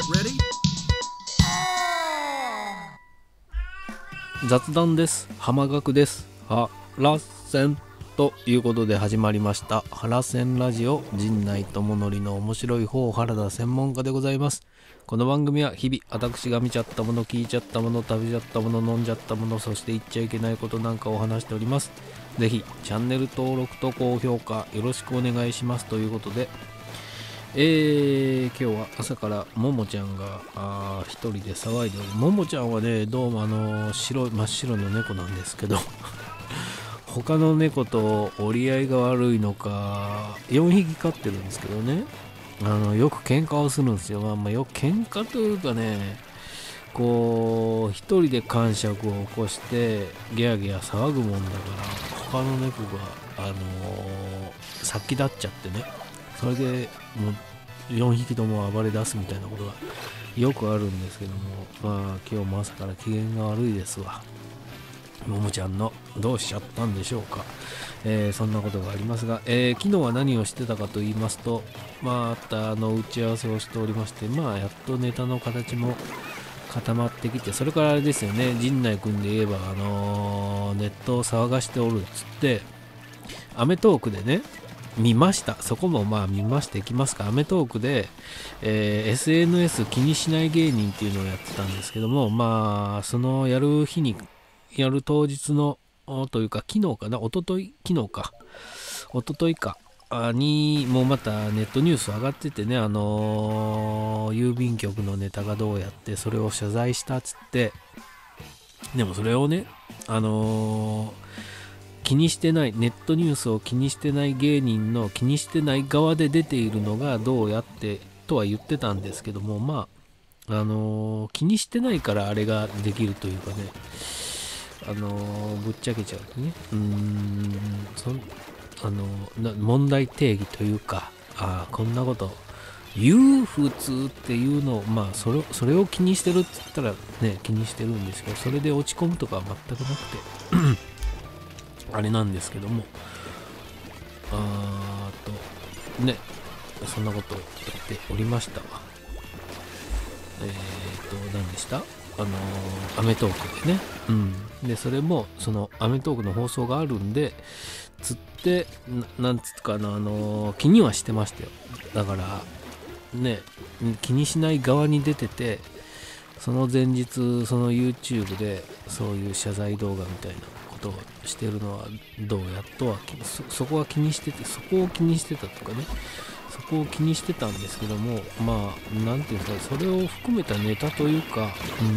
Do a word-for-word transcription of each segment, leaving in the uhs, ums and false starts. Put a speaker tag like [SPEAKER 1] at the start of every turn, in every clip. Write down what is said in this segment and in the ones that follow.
[SPEAKER 1] 雑談です。浜学です。はらせんということで始まりましたはらせんラジオ、陣内智則の面白い方原田専門家でございます。この番組は日々私が見ちゃったもの、聞いちゃったもの、食べちゃったもの、飲んじゃったもの、そして言っちゃいけないことなんかを話しております。ぜひチャンネル登録と高評価よろしくお願いしますということで、えー、今日は朝からももちゃんがあ一人で騒いでおり、ももちゃんはね、どうもあの白い真っ白の猫なんですけど他の猫と折り合いが悪いのかよんひき飼ってるんですけどね、あのよく喧嘩をするんですよ。まあ、まあよく喧嘩というかね、こう一人で癇癪を起こしてギャーギャー騒ぐもんだから、他の猫があのー、先立っちゃってね、それでもうよんひきとも暴れ出すみたいなことがよくあるんですけども、まあ今日も朝から機嫌が悪いですわ。ももちゃんのどうしちゃったんでしょうか。えー、そんなことがありますが、えー、昨日は何をしてたかと言いますと、またあの打ち合わせをしておりまして、まあやっとネタの形も固まってきて、それからあれですよね、陣内君で言えば、あのー、ネットを騒がしておるっつってアメトーークでね見ました。そこもまあ見ましていきますか。アメトーークで、えー、エスエヌエス 気にしない芸人っていうのをやってたんですけども、まあそのやる日にやる当日のというか昨日かな、一昨日昨日か一昨日かにもうまたネットニュース上がっててね、あのー、郵便局のネタがどうやってそれを謝罪したっつって、でもそれをね、あのー気にしてない、ネットニュースを気にしてない芸人の気にしてない側で出ているのがどうやってとは言ってたんですけども、まああのー、気にしてないからあれができるというかね、あのー、ぶっちゃけちゃうね、うーんそあのー、問題定義というか、あこんなこと言う普通っていうのを、まあそれそれを気にしてるって言ったらね気にしてるんですけど、それで落ち込むとかは全くなくてあれなんですけども、あーとね、そんなことをやっておりましたわ。えーと何でした、あのー、アメトーークでね、うん、でそれもそのアメトーークの放送があるんでつってな、なんつうかな、あのー、気にはしてましたよ。だからね、気にしない側に出てて、その前日その YouTube でそういう謝罪動画みたいなことをしてるのはどうやとは そ, そこは気にしてて、そこを気にしてたとかね、そこを気にしてたんですけども、まあなんていうんですか、それを含めたネタというか、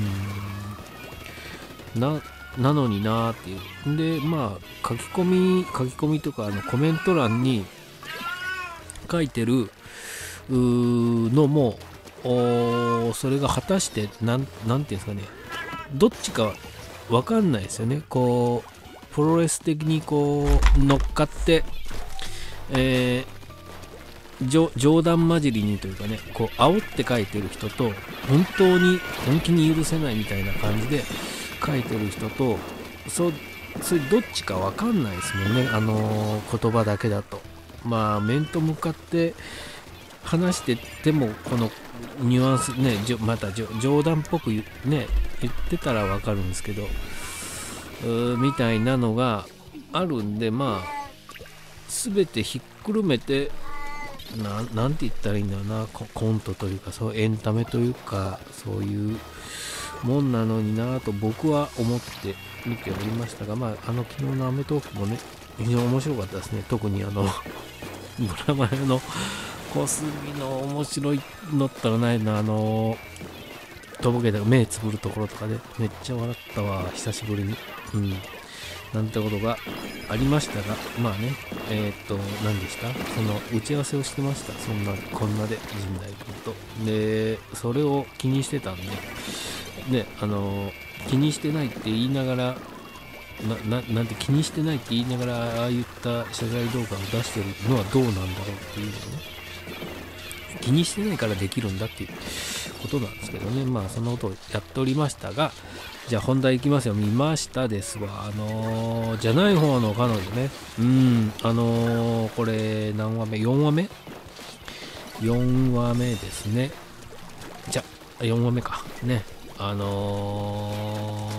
[SPEAKER 1] うーんななのになーっていうで、まあ書き込み書き込みとかあのコメント欄に書いてるうーのも、おそれが果たしてなんなんていうんですかね、どっちかわかんないですよね。こうプロレス的にこう乗っかって、えー、冗談交じりにというかね、こう煽って書いてる人と、本当に本気に許せないみたいな感じで書いてる人と、そそれどっちかわかんないですもんね、あのー、言葉だけだと。まあ面と向かって話しててもこのニュアンスね、また冗談っぽくね言ってたらわかるんですけど、みたいなのがあるんで、まあ全てひっくるめてな、なんて言ったらいいんだろうな、コントというかそうエンタメというかそういうもんなのになと僕は思って見ておりましたが、まああの昨日のアメトーークもね非常に面白かったですね。特にあのブラマヨの小杉の面白いのったらないな、あのとぼけた目つぶるところとかでめっちゃ笑ったわ、久しぶりに。うん。なんてことがありましたが、まあね、えー、っと、何でした、その打ち合わせをしてました。そんな、こんなで、陣内君と。で、それを気にしてたんで、ね、あの、気にしてないって言いながら、な、な、なんて気にしてないって言いながら、ああいった謝罪動画を出してるのはどうなんだろうっていうのをね、気にしてないからできるんだっていうことなんですけどね。まあそのことをやっておりましたが、じゃあ本題いきますよ。見ましたですわ。あのー、じゃない方の彼女ね。うん、あのー、これ何話目 ?よん 話目 ?よん 話目ですね。じゃ、 よんわめかね、あの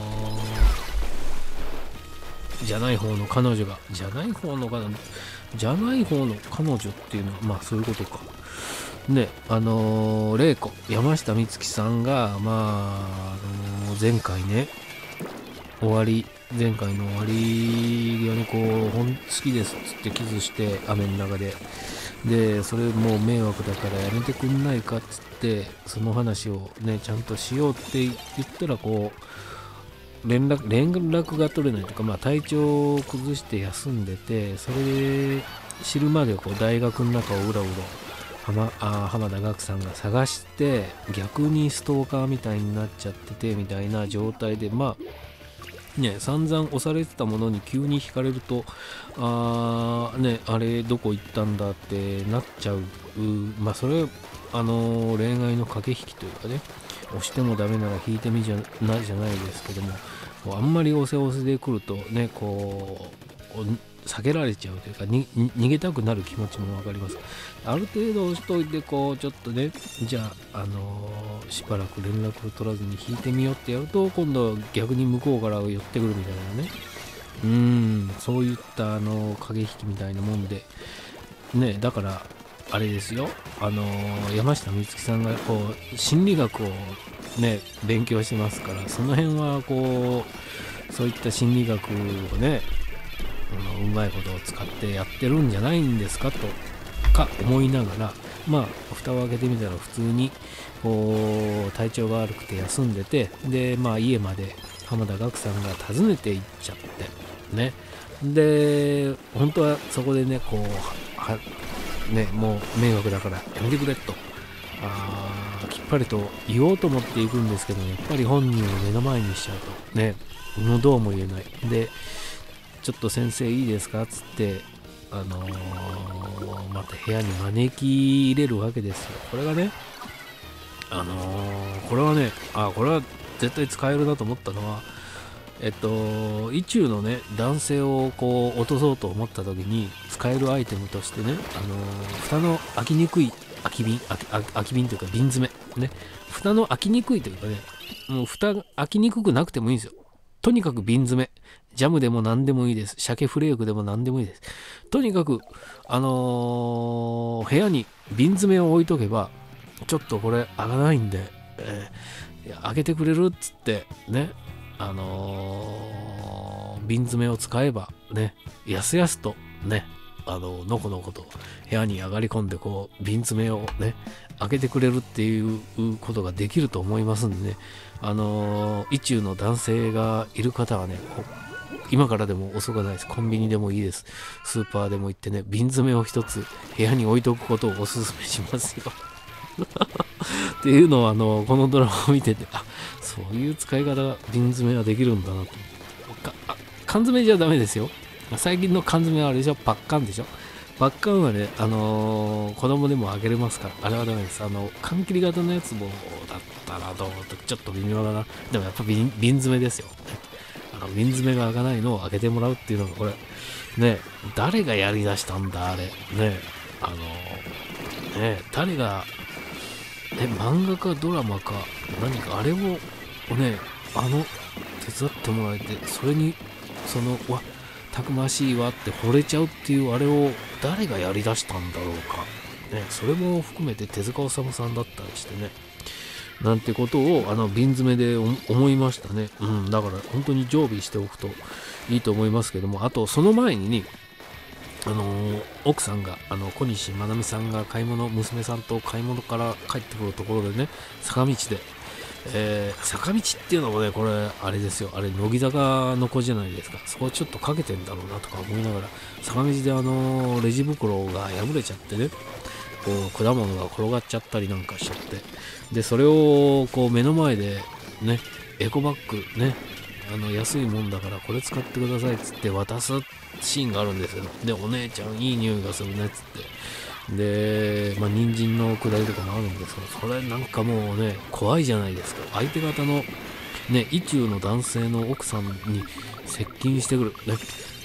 [SPEAKER 1] ー、じゃない方の彼女がじゃない方の彼女じゃない方の彼女っていうのはまあそういうことかね。あのー、玲子山下美月さんがまあ、あのー、前回ね終わり前回の終わり際にこうほん好きですっつってキスして雨の中ででそれもう迷惑だからやめてくんないかっつってその話をねちゃんとしようって言ったらこう連絡連絡が取れないとか、まあ、体調を崩して休んでてそれで知るまでこう大学の中をうろうろ浜, あ浜田岳さんが探して逆にストーカーみたいになっちゃっててみたいな状態でまあね、散々押されてたものに急に惹かれるとあー、ね、あれどこ行ったんだってなっちゃう、うまあそれはあのー、恋愛の駆け引きというかね押してもダメなら引いてみじゃないじゃないですけどもこうあんまり押せ押せで来るとねこう避けられちゃうというかに逃げたくなる気持ちも分かります。ある程度押しといてこうちょっとねじゃあ、あのー、しばらく連絡を取らずに引いてみようってやると今度は逆に向こうから寄ってくるみたいなねうーんそういったあの駆け引きみたいなもんでねだからあれですよあのー、山下美月さんがこう心理学をね勉強してますからその辺はこうそういった心理学をねうまいことを使ってやってるんじゃないんですかとか思いながらまあ蓋を開けてみたら普通にこう体調が悪くて休んでてでまあ家まで浜田岳さんが訪ねて行っちゃってねで本当はそこでねこうはねもう迷惑だからやめてくれとあきっぱりと言おうと思っていくんですけどやっぱり本人を目の前にしちゃうとねもうどうも言えないでちょっと先生いいですかっつってあのー、また部屋に招き入れるわけですよ。これがねあのー、これはねあこれは絶対使えるなと思ったのはえっと意中のね男性をこう落とそうと思った時に使えるアイテムとしてねあのー、蓋の開きにくい空き瓶空き空き瓶というか瓶詰めね蓋の開きにくいというかねもう蓋開きにくくなくてもいいんですよ。とにかく瓶詰めジャムでも何でもいいです。鮭フレークでも何でもいいです。とにかく、あのー、部屋に瓶詰めを置いとけば、ちょっとこれ開かないんで、えー、開けてくれるっつって、ね、あのー、瓶詰めを使えば、ね、やすやすと、ね、あののこのこと部屋に上がり込んで、こう、瓶詰めをね、開けてくれるっていうことができると思いますんでね、あのー、意中の男性がいる方はね、今からでも遅くないです。コンビニでもいいです。スーパーでも行ってね、瓶詰めを一つ部屋に置いとくことをお勧めしますよ。っていうのをあのこのドラマを見てて、あ、そういう使い方が瓶詰めはできるんだなと。かあ缶詰じゃダメですよ。最近の缶詰はあれでしょ、パッカンでしょ。パッカンはね、あのー、子供でもあげれますから、あれはダメです。あの、缶切り型のやつもだったらどうとちょっと微妙だな。でもやっぱ瓶、瓶詰めですよ。あの瓶詰めが開かないのを開けてもらうっていうのがこれね誰がやりだしたんだあれねあのね誰がえ漫画かドラマか何かあれをねあの手伝ってもらえてそれにそのわたくましいわって惚れちゃうっていうあれを誰がやりだしたんだろうかねそれも含めて手塚治虫さんだったりしてねなんてことをあの瓶詰めで思いましたね。うん、だから本当に常備しておくといいと思いますけども、あとその前にね、あのー、奥さんがあの小西真奈美さんが買い物娘さんと買い物から帰ってくるところでね坂道で、えー、坂道っていうのもねこれあれですよあれ乃木坂の子じゃないですかそこちょっとかけてんだろうなとか思いながら坂道であのー、レジ袋が破れちゃってねこう果物が転がっちゃったりなんかしちゃってでそれをこう目の前でねエコバッグねあの安いもんだからこれ使ってくださいっつって渡すシーンがあるんですよ。でお姉ちゃんいい匂いがするねっつってでまあ人参のくだりとかもあるんですけどそれなんかもうね怖いじゃないですか。相手方のね意中の男性の奥さんに接近してくるね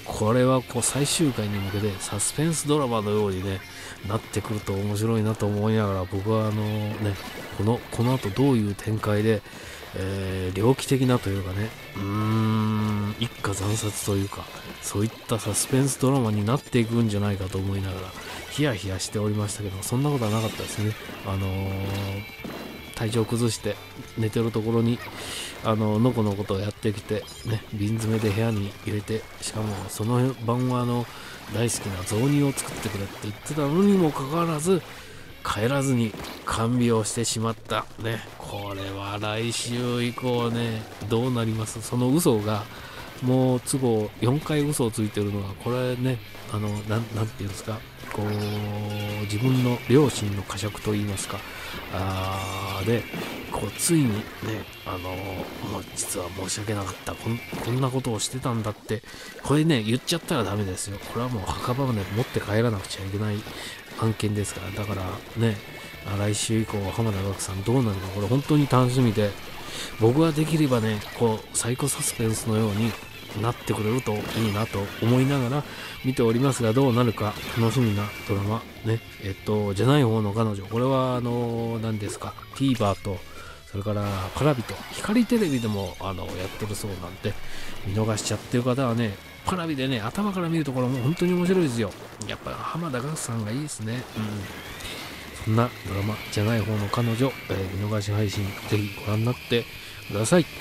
[SPEAKER 1] これはこう最終回に向けてサスペンスドラマのようにねなってくると面白いなと思いながら、僕はあのねこのこの後どういう展開で、えー、猟奇的なというかね、うーん一家惨殺というか、そういったサスペンスドラマになっていくんじゃないかと思いながらヒヤヒヤしておりましたけど、そんなことはなかったですね。あのー、体調崩して寝てるところにあののこのことをやってきて、ね、瓶詰めで部屋に入れて、しかもその晩はあの大好きな雑煮を作ってくれって言ってたのにもかかわらず帰らずに看病してしまったね。これは来週以降ねどうなります。その嘘がもう都合よんかい嘘をついてるのは、これね、あのな ん, なんていうんですか、こう自分の良心の呵責といいますか、あでこうついにね、あのもう実は申し訳なかった、こんこんなことをしてたんだって、これね言っちゃったらダメですよ。これはもう墓場まで持って帰らなくちゃいけない案件ですから。だからね、来週以降浜田岳さんどうなるか、これ本当に楽しみで、僕はできればねこうサイコサスペンスのようになってくれるといいなと思いながら見ておりますが、どうなるか楽しみなドラマね。えっとじゃない方の彼女、これはあの何ですか、 TVer とそれからパラビと光テレビでもあのやってるそうなんで、見逃しちゃってる方はねパラビでね頭から見るところも本当に面白いですよ。やっぱ浜田岳さんがいいですね。うん、そんなドラマじゃない方の彼女、えー、見逃し配信ぜひご覧になってください。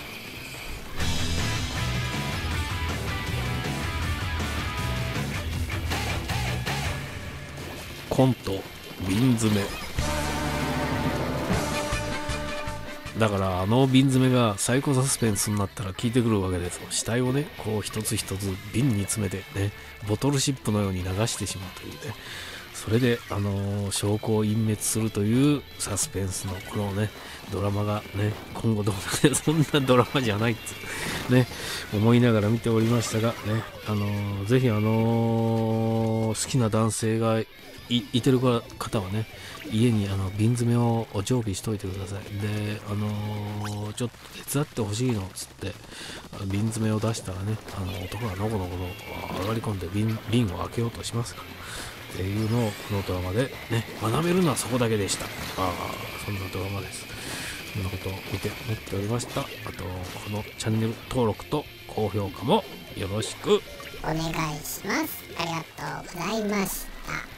[SPEAKER 1] コント瓶詰めだから、あの瓶詰めがサイコサスペンスになったら効いてくるわけですよ。死体をねこう一つ一つ瓶に詰めてねボトルシップのように流してしまうというね、それであのー、証拠を隠滅するというサスペンスのこのねドラマがね今後どうなる、そんなドラマじゃないっつね思いながら見ておりましたがね、あのー、ぜひあのー、好きな男性がい, いてる方はね家にあの瓶詰めを常備しといてください。であのー、ちょっと手伝ってほしいのっつって瓶詰めを出したらね、あの男がのこのこと上がり込んで 瓶, 瓶を開けようとしますからっていうのをこのドラマでね学べるのはそこだけでした。ああそんなドラマです。そんなことを見て思っておりました。あとこのチャンネル登録と高評価もよろしく
[SPEAKER 2] お願いします。ありがとうございました。